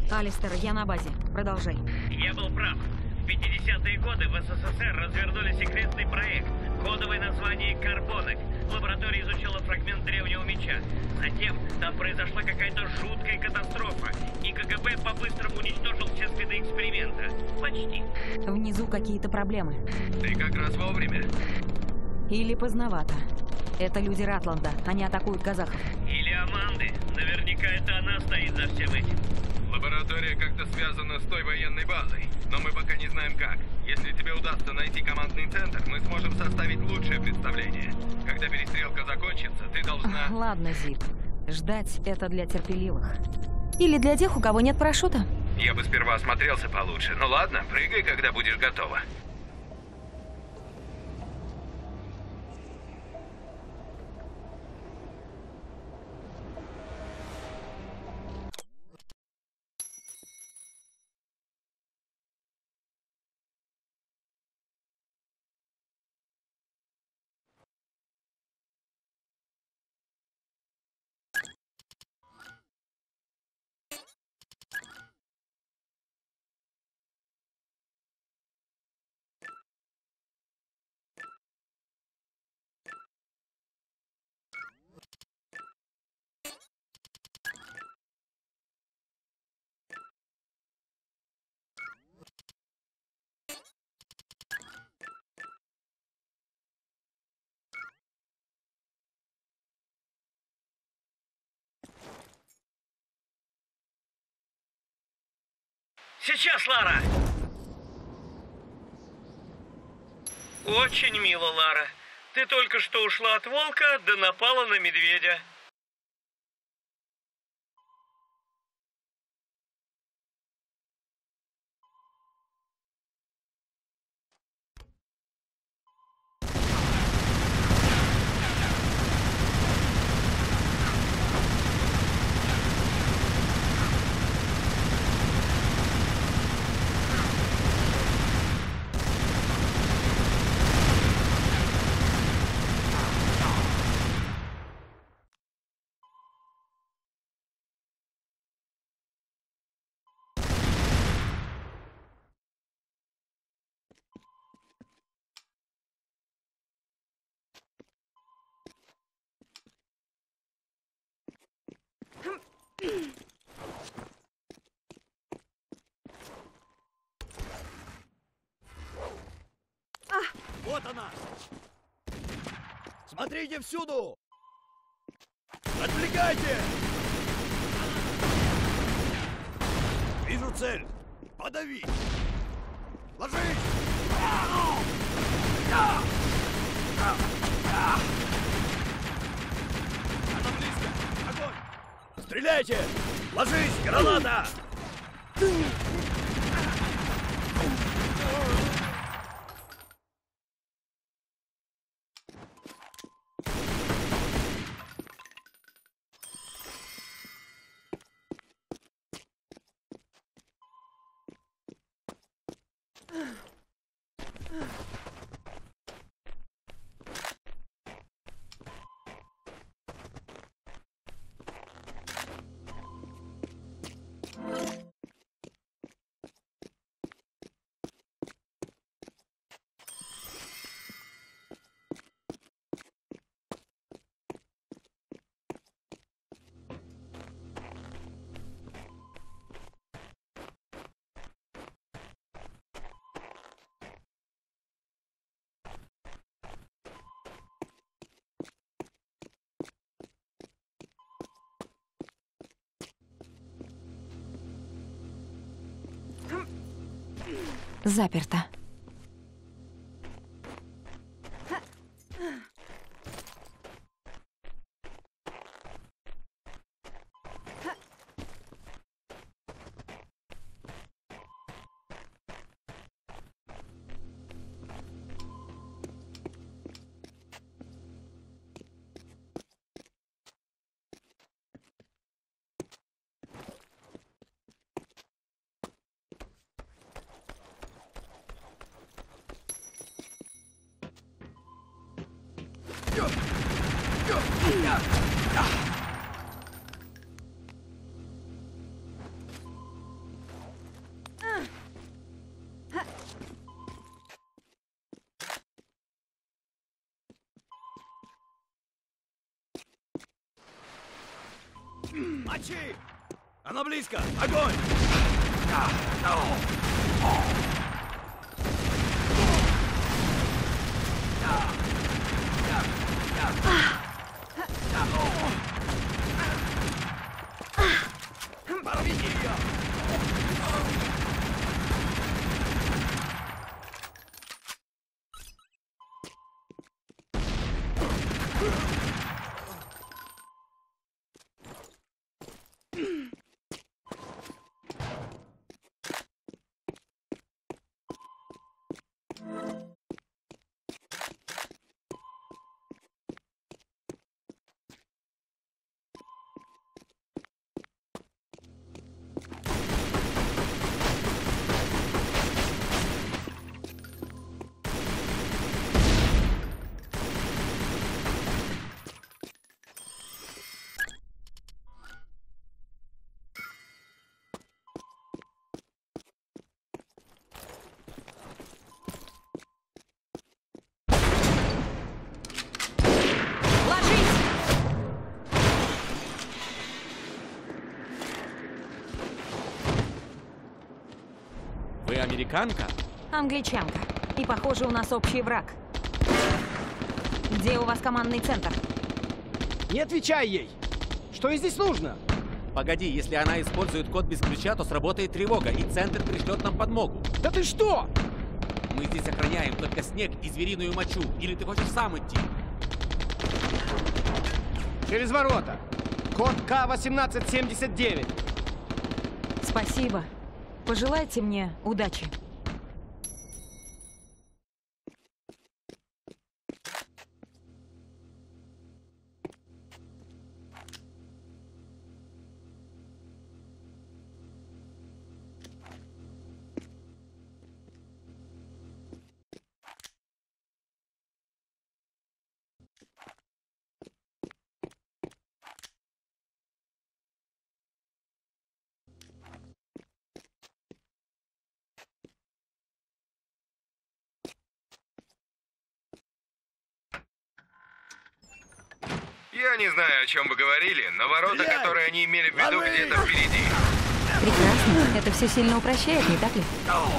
Алистер, я на базе. Продолжай. Я был прав. В 50-е годы в СССР развернули секретный проект. Кодовое название «Карбонок». Лаборатория изучила фрагмент древнего меча. Затем там произошла какая-то жуткая катастрофа. И КГБ по-быстрому уничтожил все следы эксперимента. Почти. Внизу какие-то проблемы. Ты как раз вовремя. Или поздновато. Это люди Ратланда. Они атакуют казахов. Или Аманды. Наверняка это она стоит за всем этим. Лаборатория как-то связана с той военной базой, но мы пока не знаем как. Если тебе удастся найти командный центр, мы сможем составить лучшее представление. Когда перестрелка закончится, ты должна... Ладно, Зип. Ждать это для терпеливых. Или для тех, у кого нет парашюта. Я бы сперва осмотрелся получше. Ну ладно, прыгай, когда будешь готова. Сейчас, Лара! Очень мило, Лара. Ты только что ушла от волка, да напала на медведя. Вот она! Смотрите всюду! Отвлекайте! Вижу цель! Подави! Ложись! Она близко! Огонь! Стреляйте! Ложись! Граната! Заперто. Мочи! Она близко! Огонь! Порвите ее! Вы американка? Англичанка. И, похоже, у нас общий враг. Где у вас командный центр? Не отвечай ей! Что ей здесь нужно? Погоди, если она использует код без ключа, то сработает тревога, и центр пришлет нам подмогу. Да ты что? Мы здесь охраняем только снег и звериную мочу. Или ты хочешь сам идти? Через ворота. Код К-1879. Спасибо. Пожелайте мне удачи. Я не знаю, о чем вы говорили, но ворота, Стреляй! которые они имели в виду, Лови! где-то впереди. Прекрасно. Это все сильно упрощает, не так ли?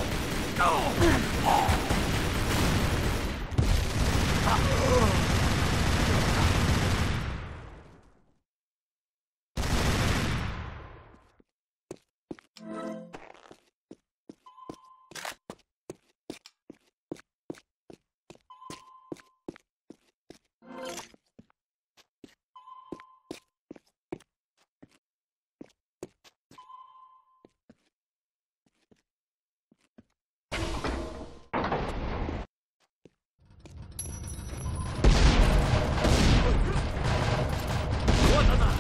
Вот она!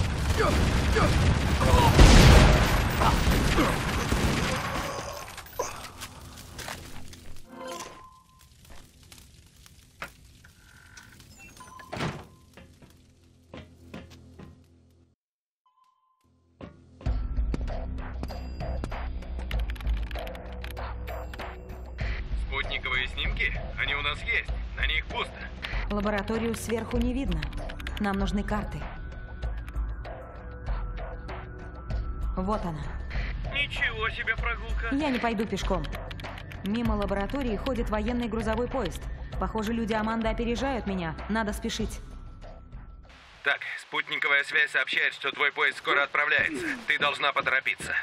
Спутниковые снимки? Они у нас есть. На них пусто. Лабораторию сверху не видно. Нам нужны карты. Вот она. Ничего себе прогулка. Я не пойду пешком. Мимо лаборатории ходит военный грузовой поезд. Похоже, люди Аманды опережают меня. Надо спешить. Так, спутниковая связь сообщает, что твой поезд скоро отправляется. Ты должна поторопиться.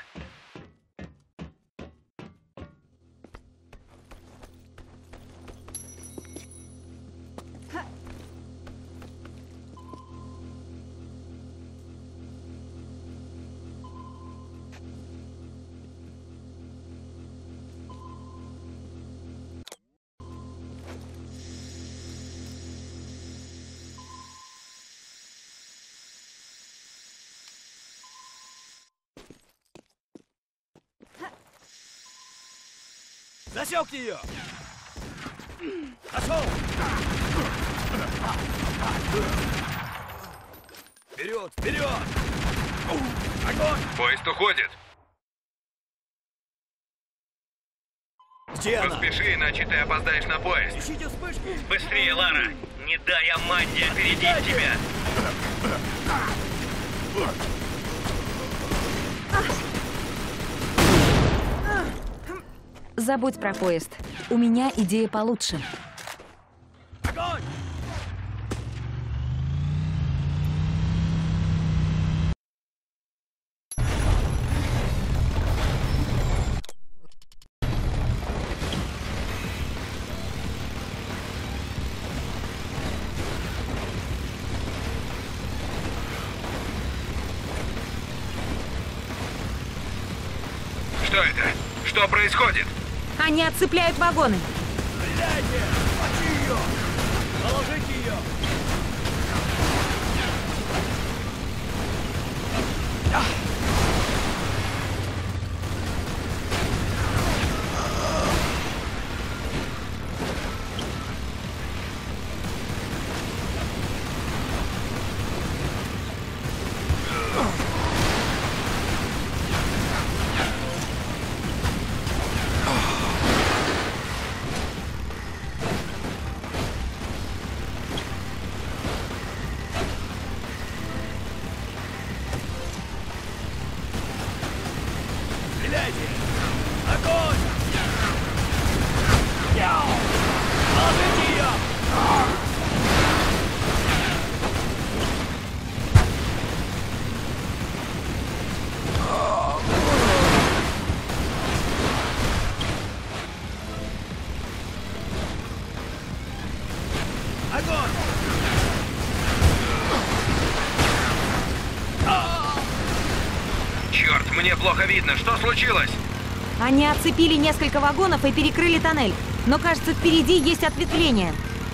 Засек ее! Нашел! Вперед! Вперед! Огонь! Поезд уходит. Где она? Поспеши, иначе ты опоздаешь на поезд. Ищите вспышки! Быстрее, Лара! Не дай Аманде опередить тебя! Забудь про поезд. У меня идея получше. Огонь! Что это? Что происходит? Они отцепляют вагоны. Стреляйте! Мочи ее! Положите ее! Стреляйте! Огонь! Положите ее! Огонь! Черт, мне плохо видно. Что случилось? Они отцепили несколько вагонов и перекрыли тоннель. Но, кажется, впереди есть ответвление.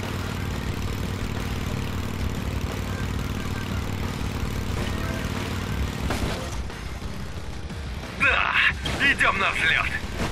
Да, идем на взлет.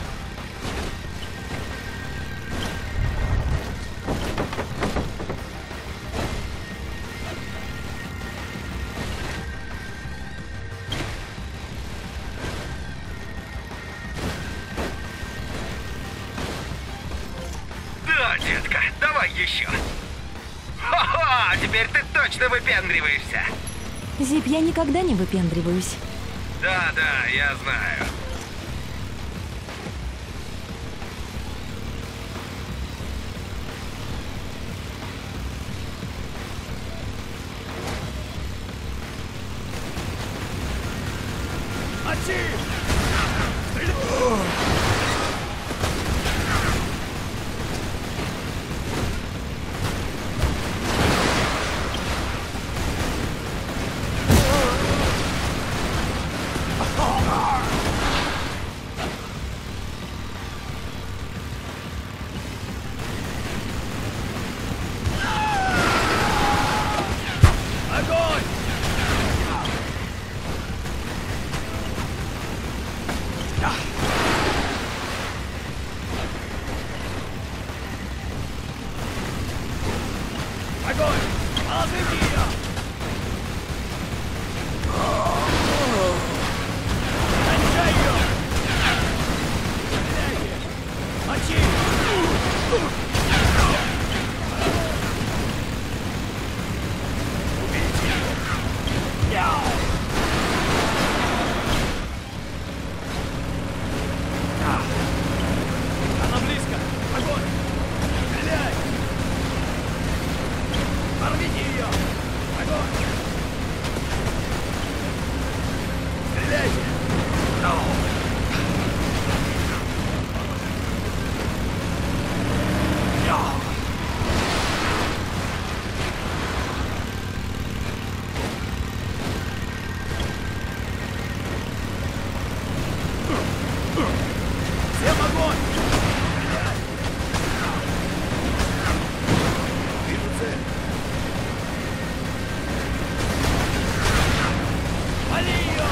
Да, детка, давай еще. Хо-хо, теперь ты точно выпендриваешься. Зип, я никогда не выпендриваюсь. Да, я знаю. Мочи! Огонь! Огонь! Положите ее! Кончай ее! Стреляйте! Мочи! Убейте ее! Она близко! Огонь! Стреляй! Порвите ее! Огонь! Стреляйте! Всем огонь! Стреляй! Вижу цель! Вали ее!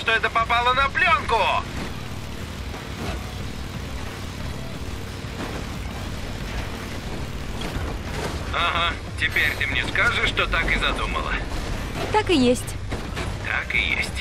что это попало на пленку! Ага, теперь ты мне скажешь, что так и задумала. Так и есть. Так и есть.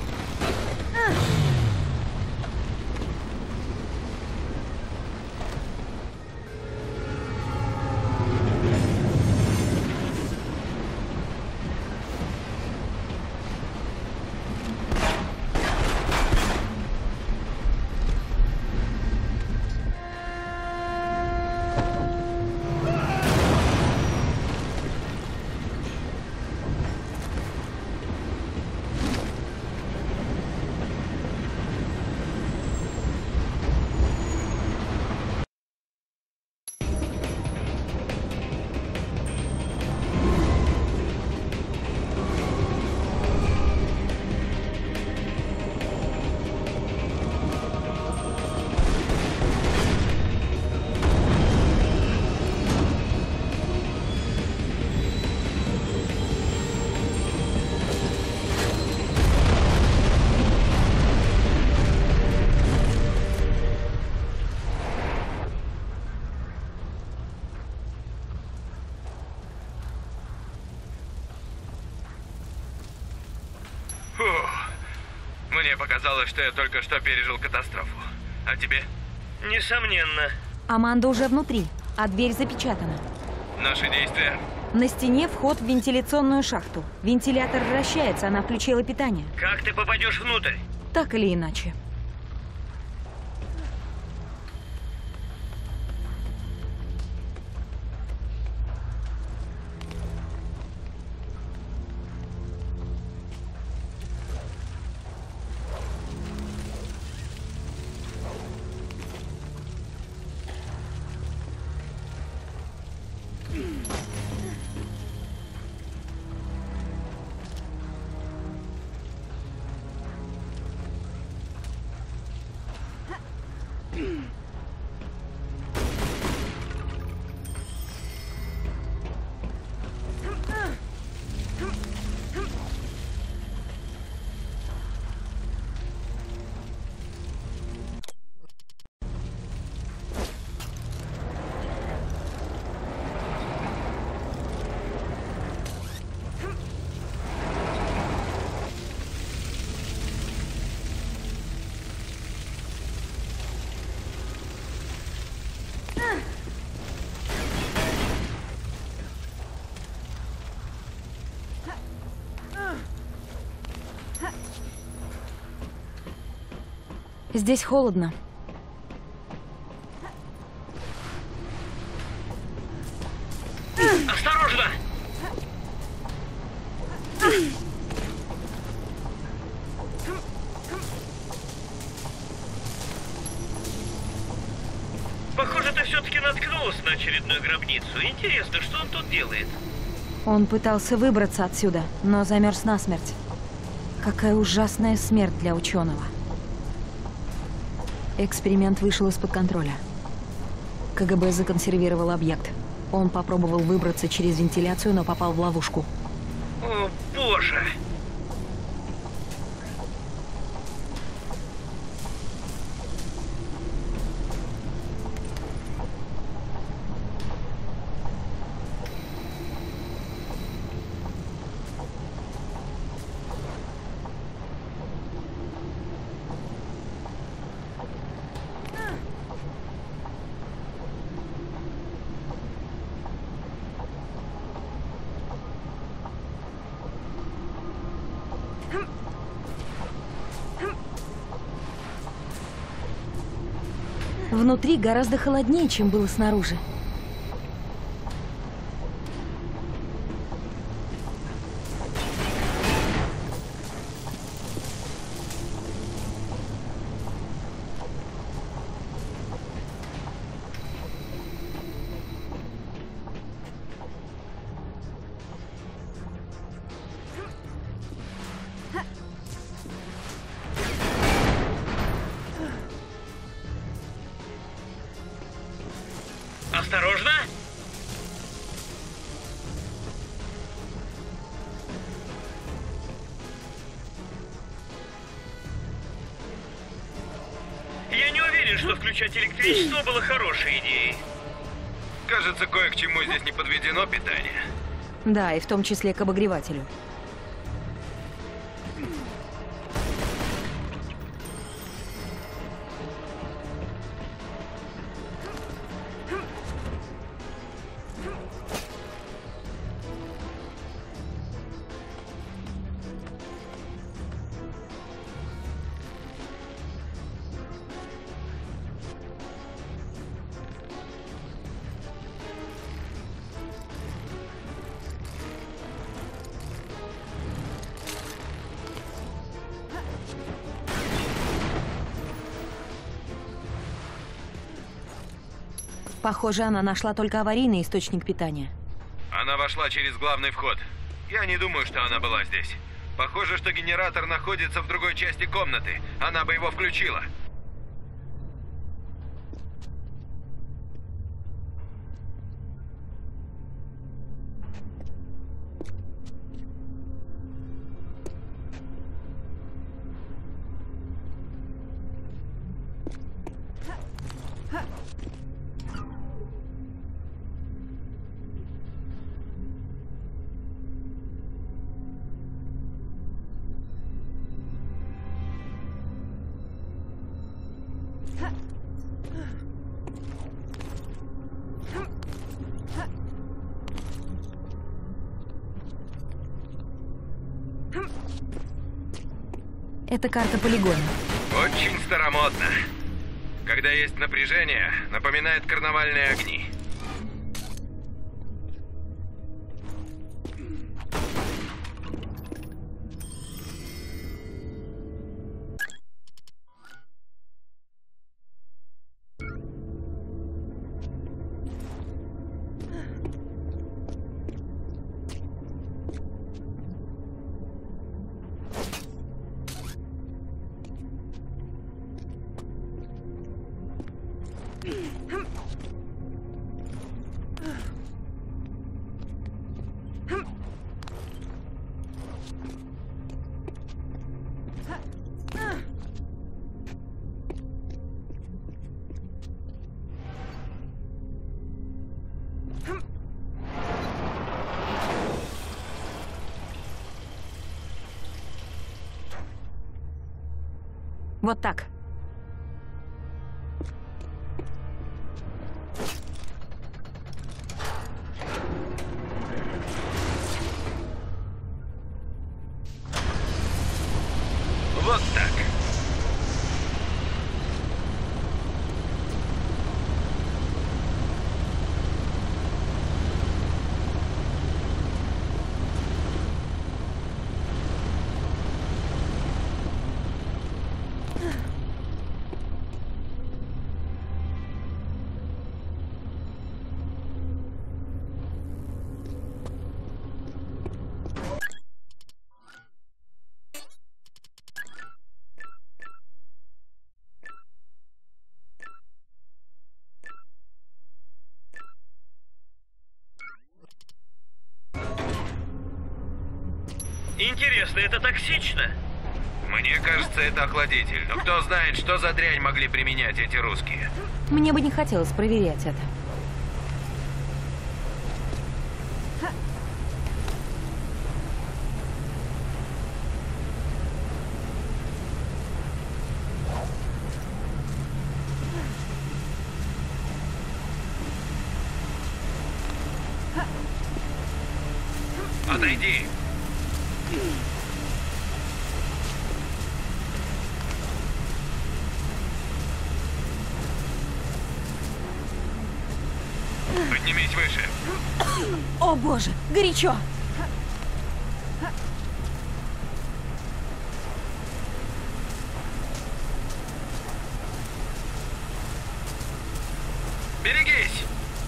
Фух. Мне показалось, что я только что пережил катастрофу. А тебе? Несомненно. Аманда уже внутри, а дверь запечатана. Наши действия? На стене вход в вентиляционную шахту. Вентилятор вращается, она включила питание. Как ты попадешь внутрь? Так или иначе. Здесь холодно. Осторожно! Похоже, ты все-таки наткнулась на очередную гробницу. Интересно, что он тут делает? Он пытался выбраться отсюда, но замерз насмерть. Какая ужасная смерть для ученого. Эксперимент вышел из-под контроля. КГБ законсервировал объект. Он попробовал выбраться через вентиляцию, но попал в ловушку. О, боже! Внутри гораздо холоднее, чем было снаружи. Осторожно! отключать электричество было хорошей идеей. Кажется, кое к чему здесь не подведено питание. Да, и в том числе к обогревателю. Похоже, она нашла только аварийный источник питания. Она вошла через главный вход. Я не думаю, что она была здесь. Похоже, что генератор находится в другой части комнаты. Она бы его включила. Это карта полигона. Очень старомодно. Когда есть напряжение, напоминает карнавальные огни. Вот так. Вот так. Интересно, это токсично? Мне кажется, это охладитель. Но кто знает, что за дрянь могли применять эти русские. Мне бы не хотелось проверять это. Отойди. Поднимись выше. О боже, горячо! Берегись!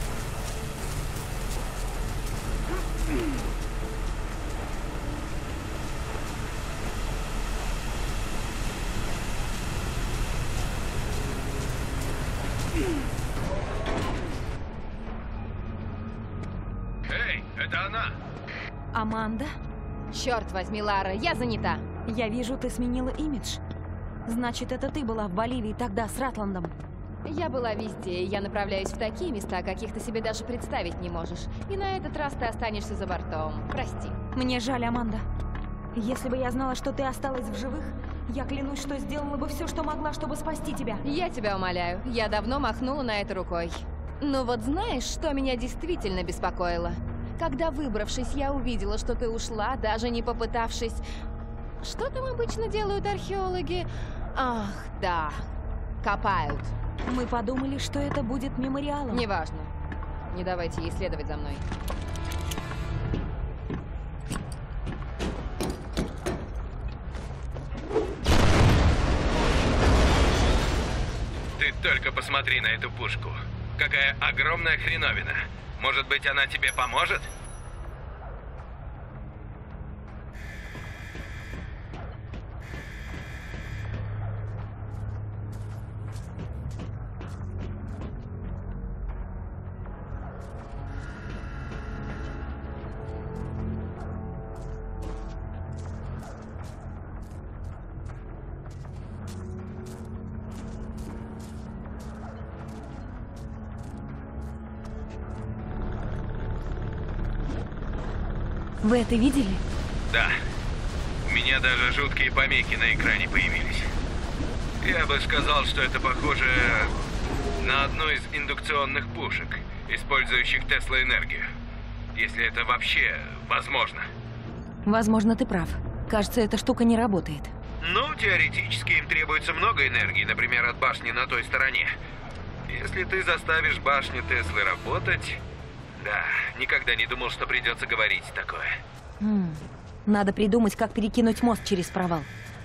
Эй, это она! Аманда? Черт возьми, Лара, я занята. Я вижу, ты сменила имидж. Значит, это ты была в Боливии тогда с Ратландом. Я была везде, и я направляюсь в такие места, каких ты себе даже представить не можешь. И на этот раз ты останешься за бортом. Прости. Мне жаль, Аманда. Если бы я знала, что ты осталась в живых, я клянусь, что сделала бы все, что могла, чтобы спасти тебя. Я тебя умоляю, я давно махнула на это рукой. Но вот знаешь, что меня действительно беспокоило? Когда, выбравшись, я увидела, что ты ушла, даже не попытавшись... Что там обычно делают археологи? Ах, да, копают. Мы подумали, что это будет мемориалом. Неважно. Не давайте ей следовать за мной. Ты только посмотри на эту пушку. Какая огромная хреновина. Может быть, она тебе поможет? Вы это видели? Да. У меня даже жуткие помехи на экране появились. Я бы сказал, что это похоже на одну из индукционных пушек, использующих Тесла-энергию. Если это вообще возможно. Возможно, ты прав. Кажется, эта штука не работает. Ну, теоретически им требуется много энергии, например, от башни на той стороне. Если ты заставишь башню Теслы работать... Да, никогда не думал, что придется говорить такое. Надо придумать, как перекинуть мост через провал.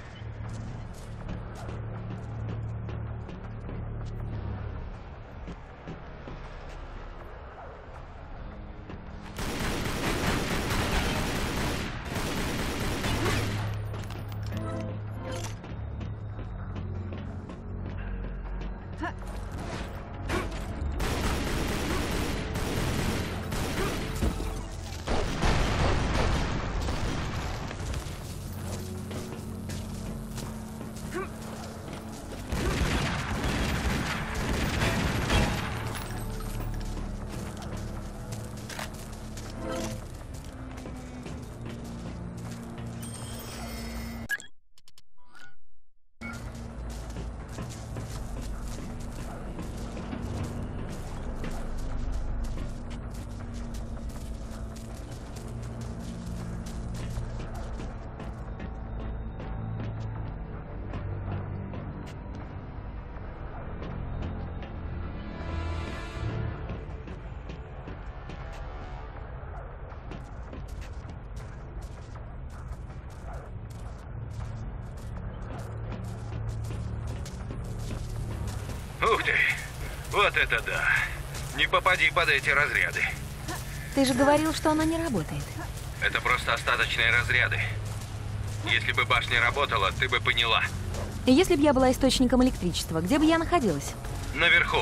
Ух ты! Вот это да! Не попади под эти разряды. Ты же говорил, что она не работает. Это просто остаточные разряды. Если бы башня работала, ты бы поняла. Если бы я была источником электричества, где бы я находилась? Наверху.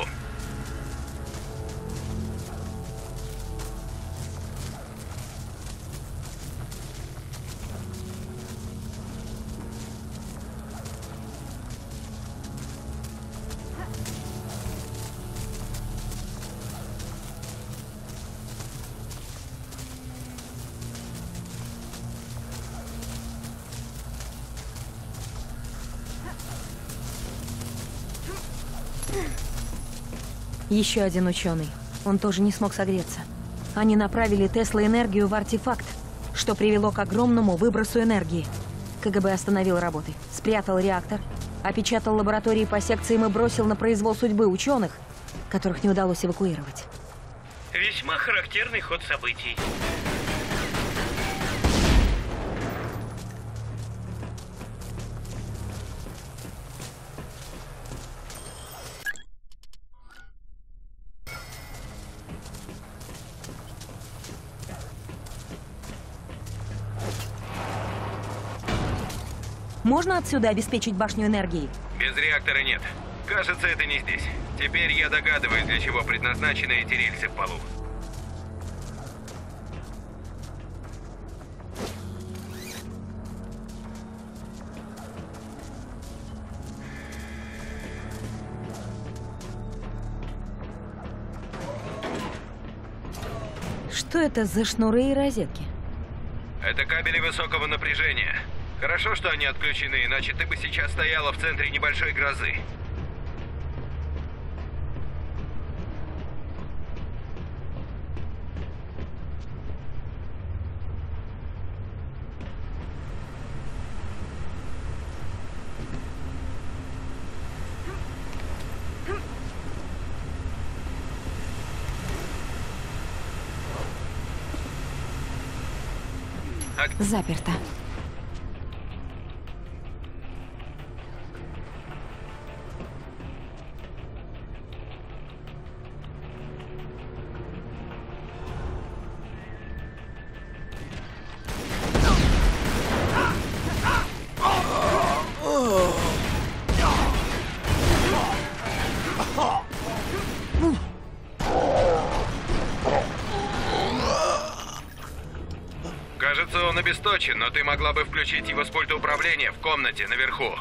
Еще один ученый. Он тоже не смог согреться. Они направили Тесла-энергию в артефакт, что привело к огромному выбросу энергии. КГБ остановил работы, спрятал реактор, опечатал лаборатории по секциям и бросил на произвол судьбы ученых, которых не удалось эвакуировать. Весьма характерный ход событий. Можно отсюда обеспечить башню энергией? Без реактора нет. Кажется, это не здесь. Теперь я догадываюсь, для чего предназначены эти рельсы в полу. Что это за шнуры и розетки? Это кабели высокого напряжения. Хорошо, что они отключены, иначе ты бы сейчас стояла в центре небольшой грозы. Заперто. Кажется, он обесточен, но ты могла бы включить его с пульта управления в комнате наверху.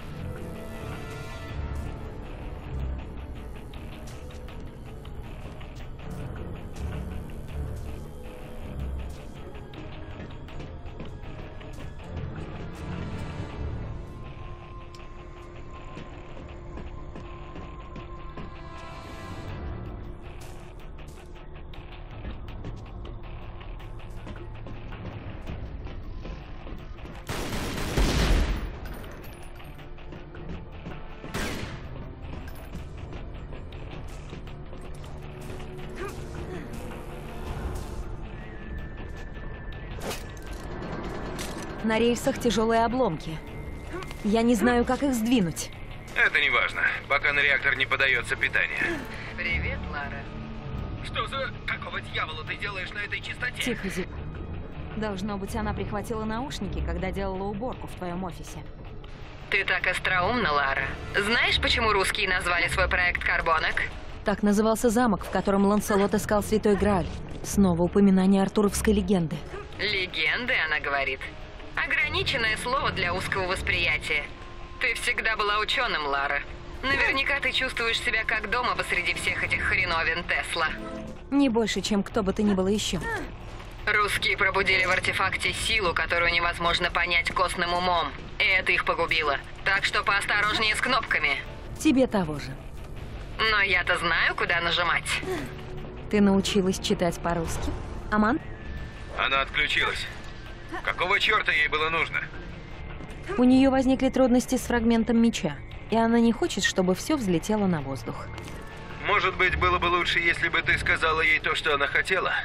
На рельсах тяжелые обломки. Я не знаю, как их сдвинуть. Это не важно, пока на реактор не подается питание. Привет, Лара. Что за... Какого дьявола ты делаешь на этой частоте? Тихо, Зип. Должно быть, она прихватила наушники, когда делала уборку в твоем офисе. Ты так остроумна, Лара. Знаешь, почему русские назвали свой проект «Карбонок»? Так назывался замок, в котором Ланселот искал Святой Грааль. Снова упоминание артуровской легенды. Легенды, она говорит. Ограниченное слово для узкого восприятия. Ты всегда была ученым, Лара. Наверняка ты чувствуешь себя как дома посреди всех этих хреновин Тесла. Не больше, чем кто бы то ни было еще. Русские пробудили в артефакте силу, которую невозможно понять костным умом. И это их погубило. Так что поосторожнее с кнопками. Тебе того же. Но я-то знаю, куда нажимать. Ты научилась читать по-русски? Аман? Она отключилась. Какого черта ей было нужно? У нее возникли трудности с фрагментом меча, и она не хочет, чтобы все взлетело на воздух. Может быть, было бы лучше, если бы ты сказала ей то, что она хотела?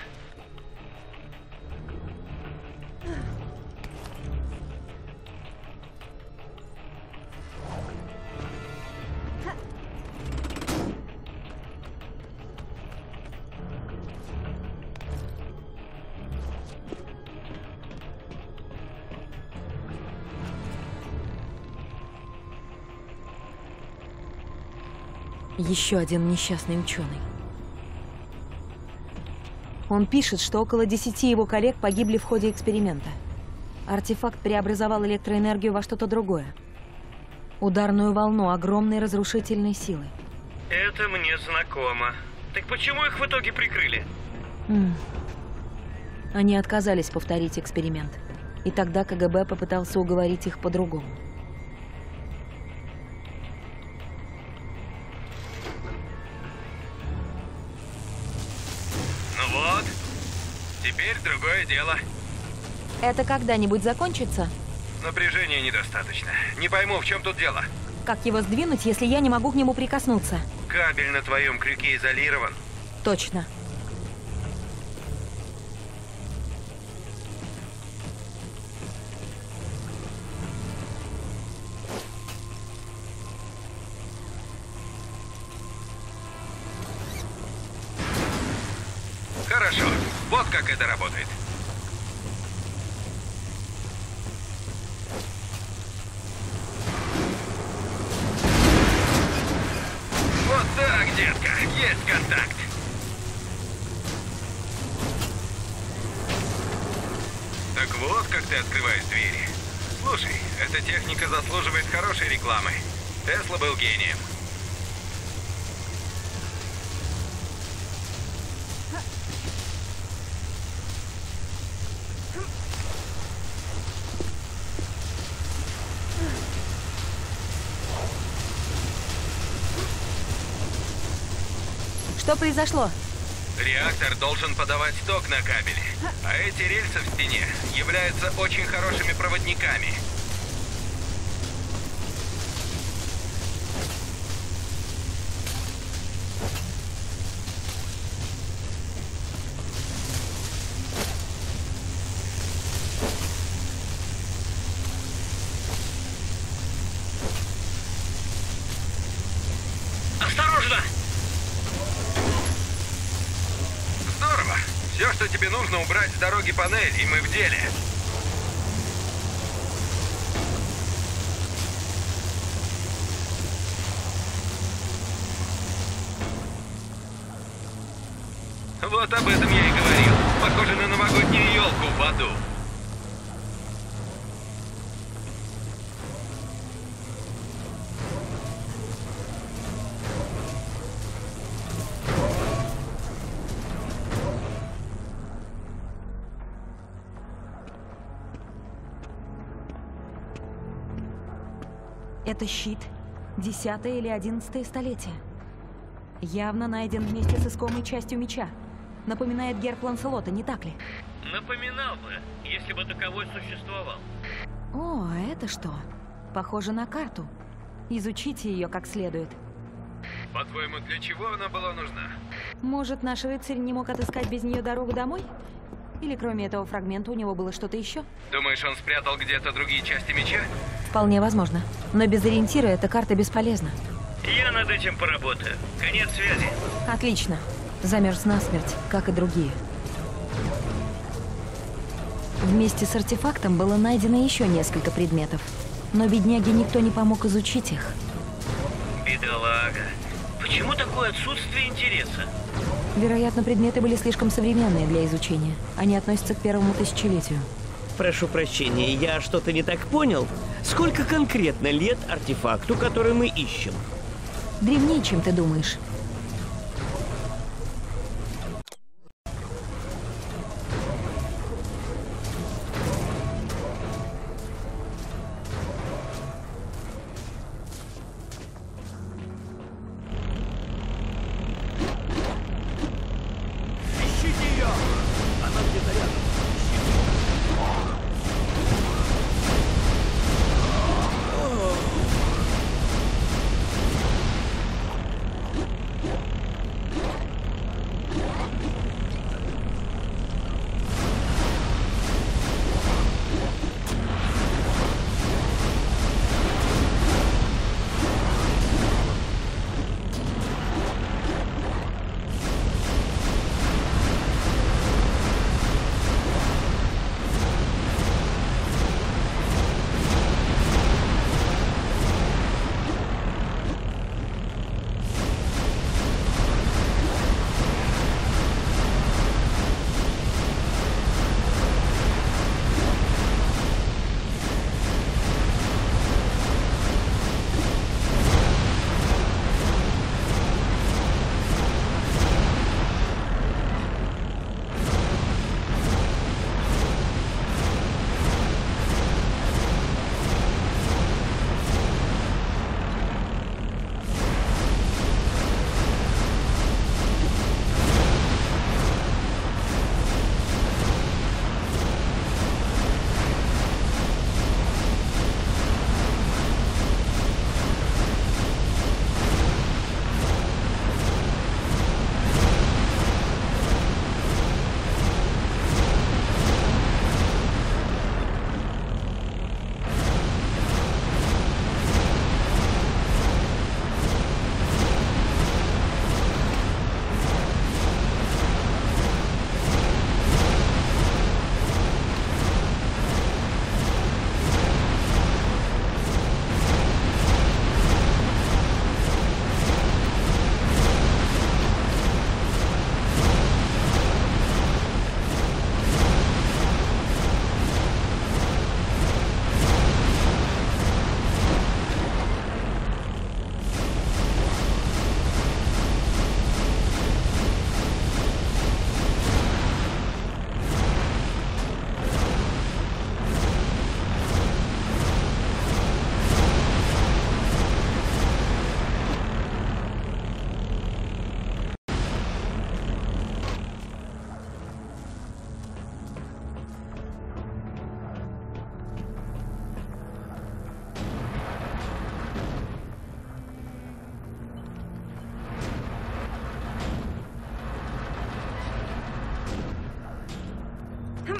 Еще один несчастный ученый. Он пишет, что около 10 его коллег погибли в ходе эксперимента. Артефакт преобразовал электроэнергию во что-то другое. Ударную волну огромной разрушительной силы. Это мне знакомо. Так почему их в итоге прикрыли? Они отказались повторить эксперимент. И тогда КГБ попытался уговорить их по-другому. Вот. Теперь другое дело. Это когда-нибудь закончится? Напряжения недостаточно. Не пойму, в чем тут дело. Как его сдвинуть, если я не могу к нему прикоснуться? Кабель на твоем крюке изолирован. Точно. Хорошо. Вот как это работает. Вот так, детка. Есть контакт. Так вот, как ты открываешь двери. Слушай, эта техника заслуживает хорошей рекламы. Тесла был гением. Что произошло? Реактор должен подавать ток на кабели, а эти рельсы в стене являются очень хорошими проводниками. Осторожно! Здорово! Все, что тебе нужно, убрать с дороги панель, и мы в деле. Вот об этом я и говорил. Похоже на новогоднюю елку в аду. Это щит. 10 или 11 столетие. Явно найден вместе с искомой частью меча. Напоминает герб Ланселота, не так ли? Напоминал бы, если бы таковой существовал. О, а это что? Похоже на карту. Изучите ее как следует. По-твоему, для чего она была нужна? Может, наш рыцарь не мог отыскать без нее дорогу домой? Или кроме этого фрагмента у него было что-то еще? Думаешь, он спрятал где-то другие части меча? Вполне возможно. Но без ориентира эта карта бесполезна. Я над этим поработаю. Конец связи. Отлично. Замерз насмерть, как и другие. Вместе с артефактом было найдено еще несколько предметов. Но бедняге никто не помог изучить их. Бедолага. Почему такое отсутствие интереса? Вероятно, предметы были слишком современные для изучения. Они относятся к первому тысячелетию. Прошу прощения, я что-то не так понял? Сколько конкретно лет артефакту, который мы ищем? Древнее, чем ты думаешь. Ищите ее! Она где-то рядом.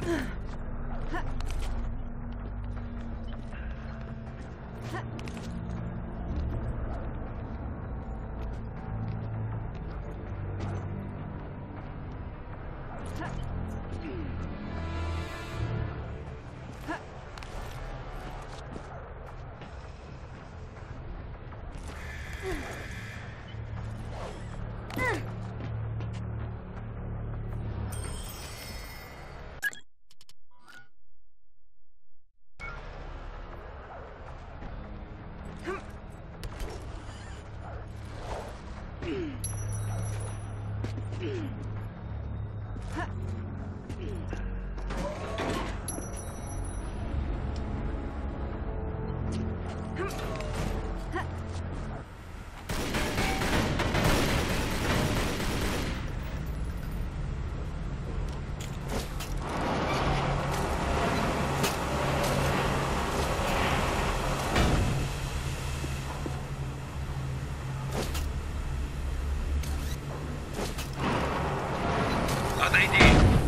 Отойди!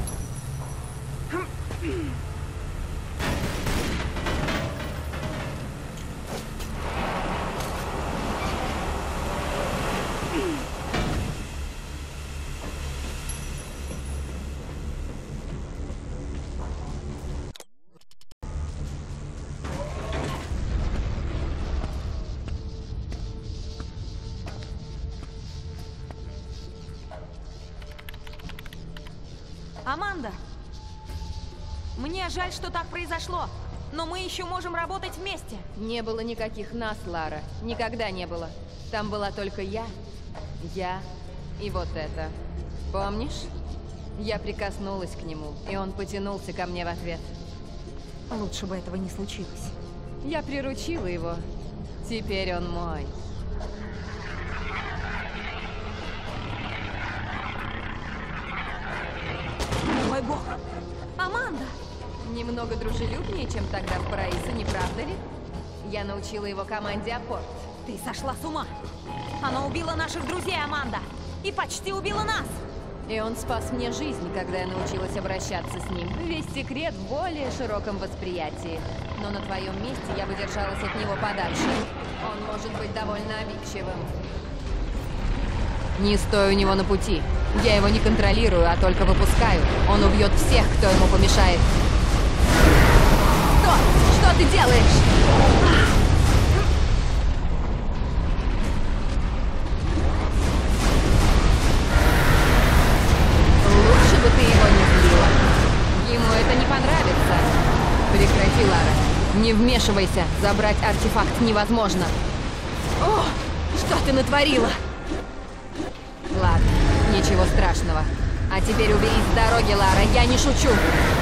Аманда! Мне жаль, что так произошло, но мы еще можем работать вместе. Не было никаких нас, Лара. Никогда не было. Там была только я и вот это. Помнишь? Я прикоснулась к нему, и он потянулся ко мне в ответ. Лучше бы этого не случилось. Я приручила его. Теперь он мой. Мой бог! Аманда! Немного дружелюбнее, чем тогда в Параисо, не правда ли? Я научила его команде Апорт. Ты сошла с ума! Она убила наших друзей, Аманда! И почти убила нас! И он спас мне жизнь, когда я научилась обращаться с ним. Весь секрет в более широком восприятии. Но на твоем месте я бы держалась от него подальше. Он может быть довольно обидчивым. Не стой у него на пути. Я его не контролирую, а только выпускаю. Он убьет всех, кто ему помешает. Что ты делаешь? Лучше бы ты его не злила. Ему это не понравится. Прекрати, Лара. Не вмешивайся. Забрать артефакт невозможно. О, что ты натворила? Ладно, ничего страшного. А теперь уберись с дороги, Лара, я не шучу.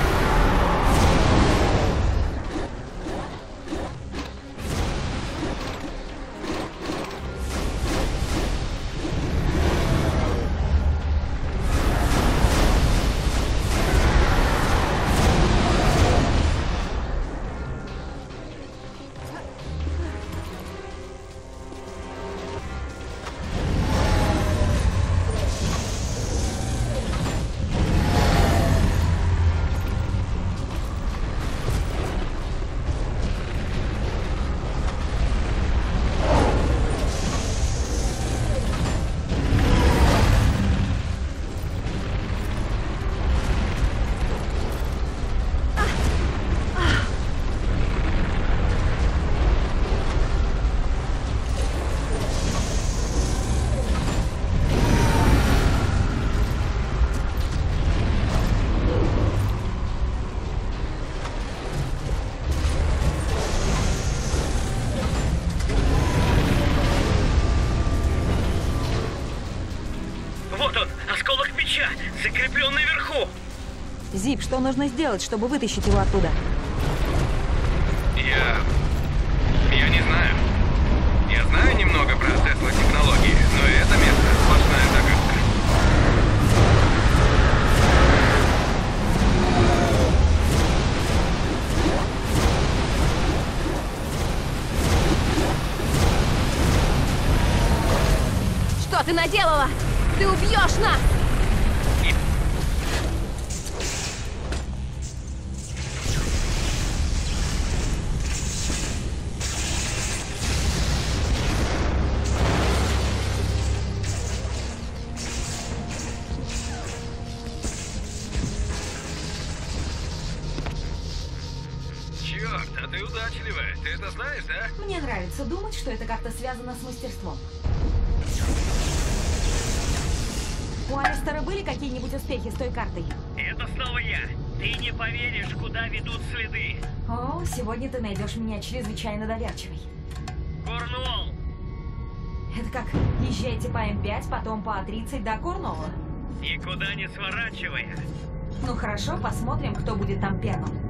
Закреплен наверху! Зип, что нужно сделать, чтобы вытащить его оттуда? Я не знаю. Я знаю немного про Тесла-технологии, но это место сплошная загадка. Что ты наделала? Ты убьешь нас! Да ты удачливая. Ты это знаешь, да? Мне нравится думать, что это как-то связано с мастерством. У Алистера были какие-нибудь успехи с той картой? Это снова я. Ты не поверишь, куда ведут следы. О, сегодня ты найдешь меня чрезвычайно доверчивой. Корнуолл. Это как, езжайте по М5, потом по А30 до Корнуолла. Никуда не сворачивая. Ну хорошо, посмотрим, кто будет там первым.